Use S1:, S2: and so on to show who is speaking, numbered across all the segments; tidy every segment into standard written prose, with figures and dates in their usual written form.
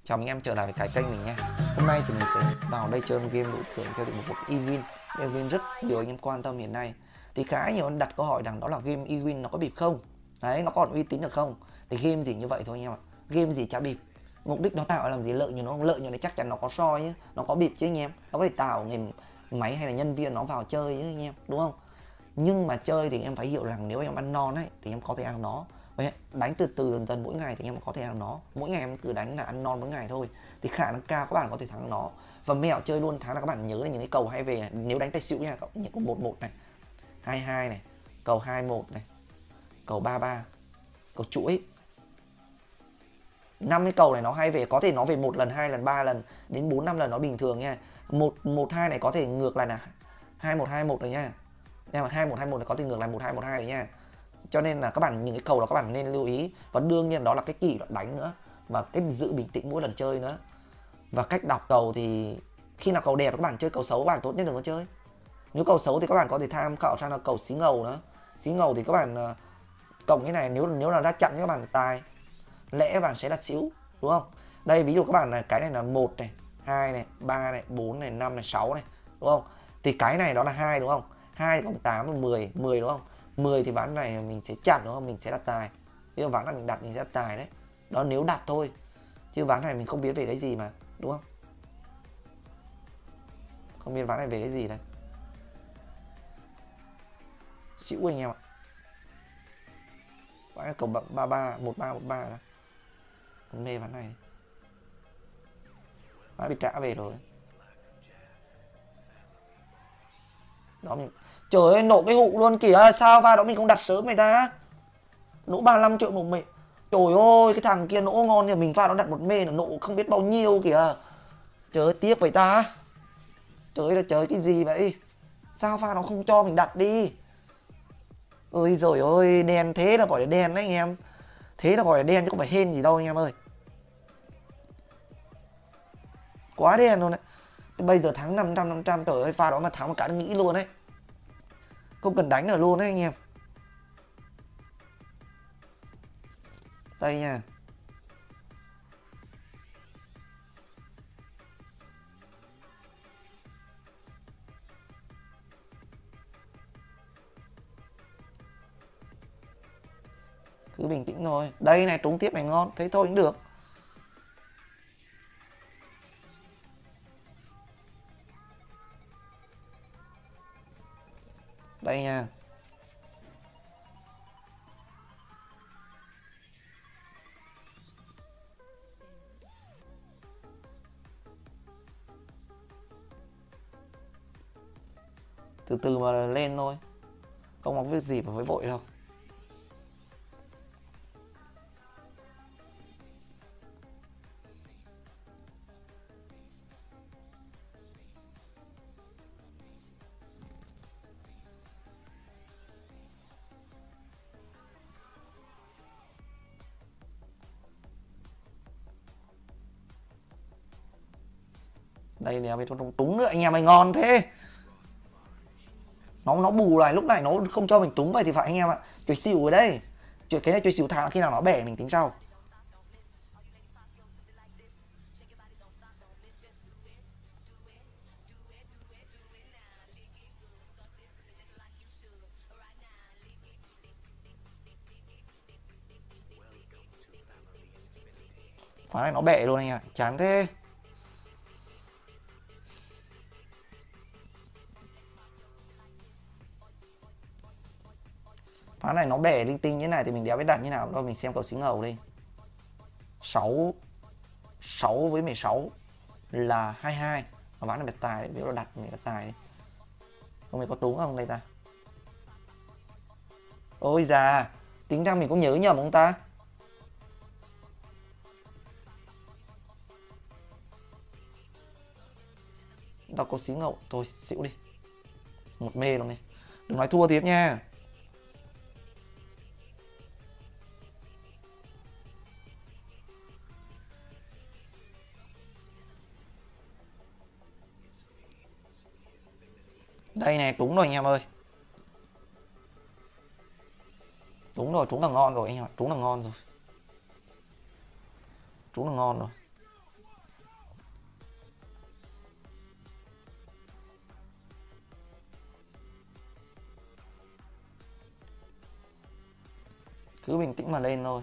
S1: Chào anh em trở lại với cái kênh mình nha. Hôm nay thì mình sẽ vào đây chơi một game đổi thưởng theo định một eWin. Game rất nhiều anh em quan tâm hiện nay. Thì khá nhiều anh đặt câu hỏi rằng đó là game eWin nó có bịp không? Đấy, nó còn uy tín được không? Thì game gì như vậy thôi anh em ạ. Game gì chả bịp. Mục đích nó tạo làm gì lợi nhuận, nó không lợi nhuận thì chắc chắn nó có soi nhé, nó có bịp chứ anh em. Nó có thể tạo người máy hay là nhân viên nó vào chơi chứ anh em, đúng không? Nhưng mà chơi thì em phải hiểu rằng nếu em ăn non ấy thì em có thể ăn nó. Đánh từ từ dần dần mỗi ngày thì em có thể ăn nó. Mỗi ngày em cứ đánh là ăn non mỗi ngày thôi thì khả năng cao các bạn có thể thắng nó. Và mẹo chơi luôn thắng là các bạn nhớ là những cái cầu hay về này. Nếu đánh tay xỉu nha, những cầu 11 này, 22 này, cầu 21 này, cầu 33, cầu chuỗi. 5 cái cầu này nó hay về, có thể nó về 1 lần, 2 lần, 3 lần đến 4 5 lần nó bình thường nha. 112 này có thể ngược lại là 2121 rồi nha. Nhưng mà 2121 này có thể ngược lại 1212 đấy nha. Cho nên là các bạn những cái cầu đó các bạn nên lưu ý. Và đương nhiên đó là cái kỷ luật đánh nữa, và cái giữ bình tĩnh mỗi lần chơi nữa. Và cách đọc cầu thì khi nào cầu đẹp các bạn chơi, cầu xấu các bạn tốt nhất đừng có chơi. Nếu cầu xấu thì các bạn có thể tham khảo sang là cầu xí ngầu nữa. Xí ngầu thì các bạn cộng cái này, nếu là ra chặn các bạn tài lẽ các bạn sẽ đặt xíu, đúng không? Đây ví dụ các bạn là cái này là 1 này, 2 này, 3 này, 4 này, 5 này, 6 này, đúng không? Thì cái này đó là 2 đúng không? 2 cộng 8 là 10, 10 đúng không? 10 thì ván này mình sẽ chặn đúng không? Mình sẽ đặt tài. Ví dụ ván này mình đặt mình sẽ đặt tài đấy. Đó nếu đặt thôi. Chứ ván này mình không biết về cái gì mà, đúng không? Không biết ván này về cái gì đây. Xỉu anh em ạ. Ván này cầu 33, 1313 đó. Mê ván này. Ván bị trả về rồi. Đó mình... Trời ơi, nổ cái hụ luôn kìa. Sao pha đó mình không đặt sớm người ta. Nổ 35 triệu một mệ. Trời ơi, cái thằng kia nổ ngon thì mình pha nó đặt một mê là nổ không biết bao nhiêu kìa. Trời ơi, tiếc vậy ta. Trời ơi là trời, cái gì vậy? Sao pha nó không cho mình đặt đi. Ôi rồi ôi, đen thế là gọi là đen đấy anh em. Thế là gọi là đen chứ không phải hên gì đâu anh em ơi. Quá đen luôn đấy. Bây giờ thắng 500, trời ơi, pha đó mà thắng một cả nghĩ luôn đấy. Không cần đánh ở luôn đấy anh em. Đây nha. Cứ bình tĩnh thôi. Đây này, trúng tiếp này ngon. Thế thôi cũng được. Đây nha. Từ từ mà lên thôi. Không có việc gì mà phải vội đâu. Đây nè, bên trong túng nữa anh em ơi, ngon thế. Nó bù lại, lúc này nó không cho mình túng vậy thì phải anh em ạ. Chơi xỉu ở đây. Cái này chơi xỉu thả khi nào nó bẻ mình tính sau. Phá này nó bẻ luôn anh ạ, chán thế. Phá này nó bẻ linh tinh như này thì mình đéo biết đặt như nào đâu. Mình xem cầu xí ngầu đi. 6 6 với 16 là 22. Và ván này bật tài đấy, nếu là đặt mình đặt tài đi. Không biết có trúng không đây ta. Ôi già, tính ra mình cũng nhớ nhầm ông ta. Đâu có xí ngầu, thôi xỉu đi. Một mê luôn này. Đừng nói thua tiếp nha. Đây này, trúng rồi anh em ơi. Trúng rồi, trúng là ngon rồi anh em ạ. Trúng là ngon rồi. Trúng là ngon rồi. Cứ bình tĩnh mà lên thôi.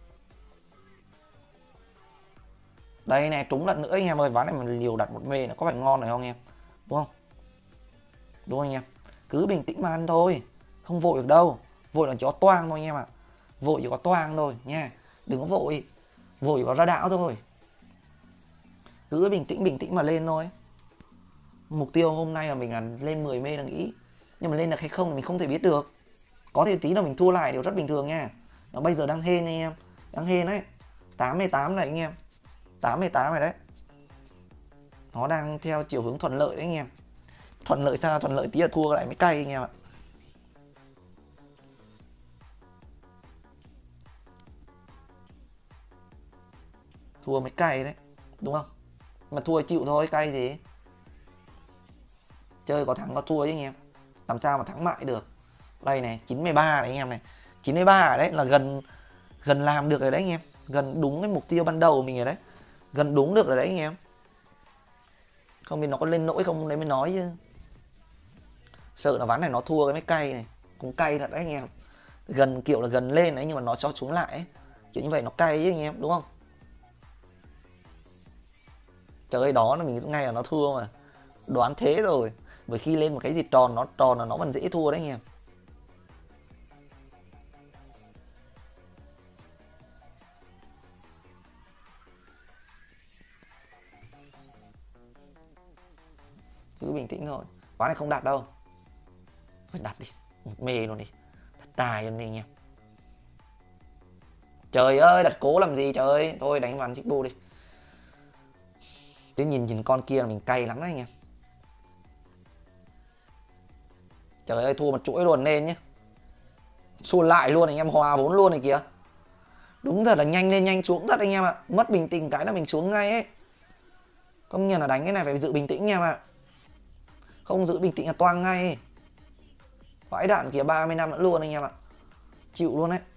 S1: Đây này, trúng lần nữa anh em ơi. Ván này mình liều đặt một mê nó có phải ngon này không anh em? Đúng không? Đúng không anh em? Cứ bình tĩnh mà ăn thôi. Không vội được đâu. Vội là chỉ có toang thôi anh em ạ. Vội chỉ có toang thôi nha. Đừng có vội. Vội chỉ có ra đảo thôi. Cứ bình tĩnh mà lên thôi. Mục tiêu hôm nay là mình là lên 10 mê là nghĩ. Nhưng mà lên được hay không thì mình không thể biết được. Có thể tí là mình thua lại đều rất bình thường nha. Nó bây giờ đang hên anh em. Đang hên đấy. 88 này anh em. 88 này đấy. Nó đang theo chiều hướng thuận lợi đấy anh em. Thuận lợi sao? Thuận lợi tí là thua lại mới cay anh em ạ. Thua mới cay đấy. Đúng không? Mà thua chịu thôi, cay gì. Chơi có thắng có thua chứ anh em. Làm sao mà thắng mãi được. Đây này, 93 này anh em này. 93 đấy là gần làm được rồi đấy anh em. Gần đúng cái mục tiêu ban đầu của mình rồi đấy. Gần đúng được rồi đấy anh em. Không biết nó có lên nỗi không đấy mới nói chứ. Sợ là ván này nó thua cái mấy cay này. Cũng cay thật đấy anh em. Gần kiểu là gần lên đấy nhưng mà nó cho xuống lại ấy. Kiểu như vậy nó cay chứ anh em, đúng không? Trời ơi, đó là mình nghĩ ngay là nó thua mà. Đoán thế rồi. Bởi khi lên một cái gì tròn là nó vẫn dễ thua đấy anh em. Cứ bình tĩnh thôi. Ván này không đặt đâu. Thôi đặt đi. Một mê luôn đi. Đặt tài luôn đi anh em. Trời ơi, đặt cố làm gì trời ơi. Thôi đánh ván chích bu đi. Chứ nhìn con kia là mình cay lắm đấy anh em. Trời ơi, thua một chuỗi luôn nên nhé. Xua lại luôn anh em, hòa vốn luôn này kìa. Đúng thật là nhanh lên nhanh xuống thật anh em ạ. Mất bình tĩnh cái là mình xuống ngay ấy. Công nhận là đánh cái này phải giữ bình tĩnh anh em ạ. Không giữ bình tĩnh là toang ngay ấy. Vãi đạn kìa, 30 năm nữa luôn anh em ạ. Chịu luôn đấy.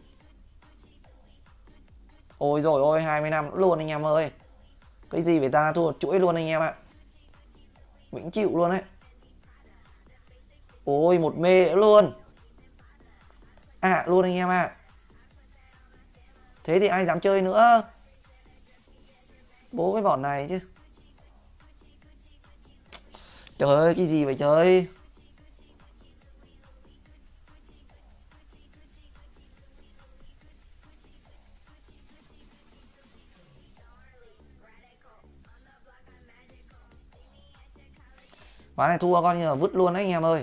S1: Ôi rồi ôi, 20 năm nữa luôn anh em ơi. Cái gì phải ta thua một chuỗi luôn anh em ạ. Vĩnh chịu luôn đấy. Ôi một mê nữa luôn. Luôn anh em ạ. Thế thì ai dám chơi nữa. Bố cái bọn này chứ. Trời ơi, cái gì vậy trời. Ván này thua coi như là vứt luôn đấy anh em ơi.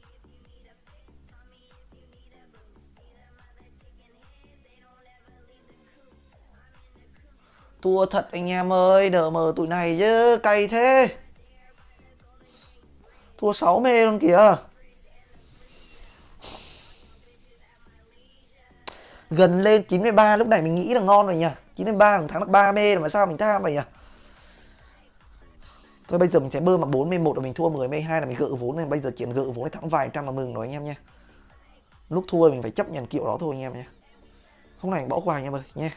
S1: Thua thật anh em ơi, đỡ mờ tụi này chứ, cay thế. Thua 6 mê luôn kìa. Gần lên 93 lúc này mình nghĩ là ngon rồi nhỉ. 93 thằng thắng được 3 mê mà sao mình tham vậy nhỉ. Thôi bây giờ mình sẽ bơm mà 4 mê 1 là mình thua 10 mê 2 là mình gỡ vốn này, bây giờ chỉ gỡ vốn thắng vài trăm là mừng rồi anh em nha. Lúc thua mình phải chấp nhận kiểu đó thôi anh em nhé. Không này bỏ qua anh em ơi nha.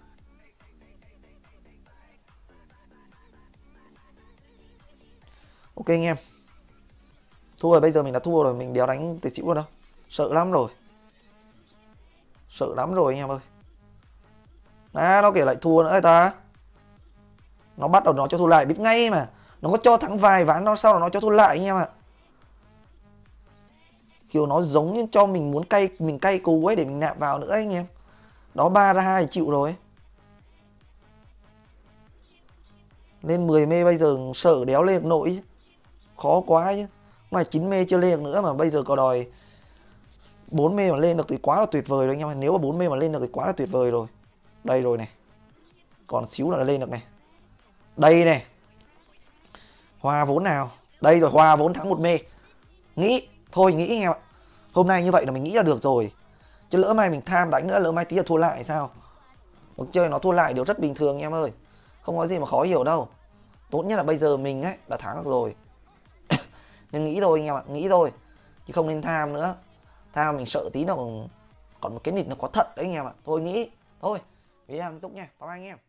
S1: Ok anh em. Thua rồi, bây giờ mình đã thua rồi, mình đéo đánh tỷ xỉu luôn đâu. Sợ lắm rồi. Sợ lắm rồi anh em ơi. Nó kể lại thua nữa ta. Nó bắt đầu nó cho thua lại biết ngay mà. Nó có cho thắng vài ván nó sau là nó cho thua lại anh em ạ. Kiểu nó giống như cho mình muốn mình cay cú ấy để mình nạp vào nữa anh em. Đó 3 ra 2 thì chịu rồi. Lên 10 mê bây giờ sợ đéo lên được nổi. Khó quá chứ. Mà 9 mê chưa lên được nữa mà bây giờ có đòi 4 mê mà lên được thì quá là tuyệt vời rồi anh em. Nếu mà 4 mê mà lên được thì quá là tuyệt vời rồi. Đây rồi này. Còn xíu là lên được này. Đây này. Hòa vốn nào. Đây rồi, hòa vốn thắng 1 mê. Nghĩ. Thôi nghĩ anh em ạ. Hôm nay như vậy là mình nghĩ là được rồi. Chứ lỡ mai mình tham đánh nữa, lỡ mai tí là thua lại sao. Cuộc chơi nó thua lại điều rất bình thường anh em ơi. Không có gì mà khó hiểu đâu. Tốt nhất là bây giờ mình ấy đã thắng được rồi. Nên nghĩ thôi anh em ạ, nghĩ thôi. Chứ không nên tham nữa. Tham mình sợ tí nào còn một cái nịt nó có thật đấy anh em ạ. Thôi nghĩ. Thôi. Video làm túc nha. Bye bye anh em.